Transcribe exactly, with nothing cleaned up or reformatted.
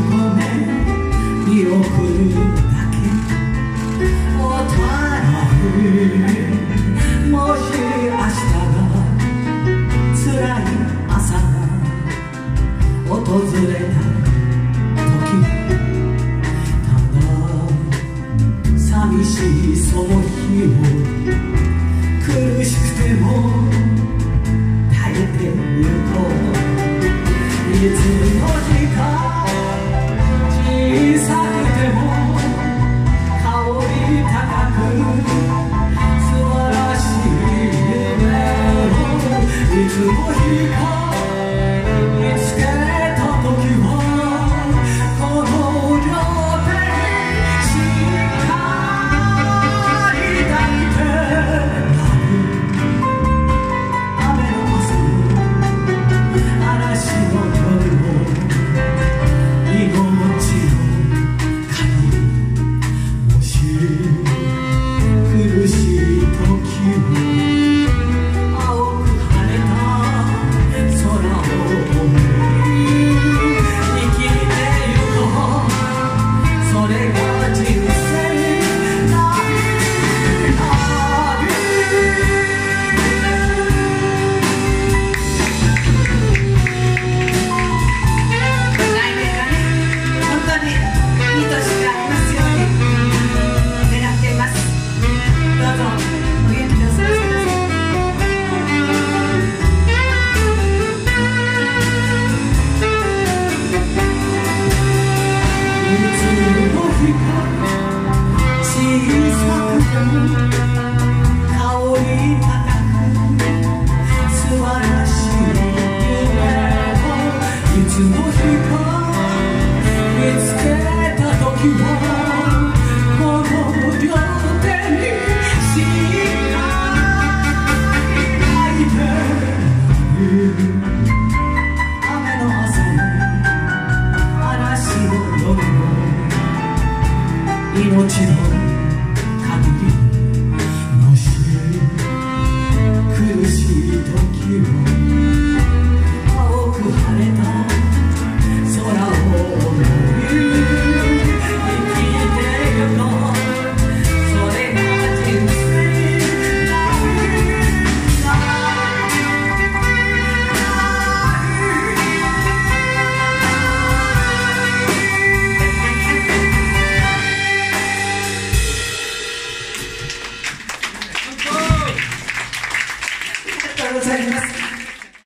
見送るだけお互いもし明日が辛い朝が訪れた時ただ寂しいその日を苦しくても耐えているといつの日か小さくても香り高く素晴らしい夢をいつの日か見つけた時はこの両手にしっかり抱いて雨の朝の嵐の夜を命の限りもし苦しい時を青く晴れた空を思い生きてゆこうそれが人生なびなび来年がね本当にいい年がありますように願っています。どうぞお元気にお過ごしください。いつの日か小さくても香り高く素晴らしい夢をいつの日か見つけた時はこの両手にしっかり抱いて雨の朝も嵐の夜も命の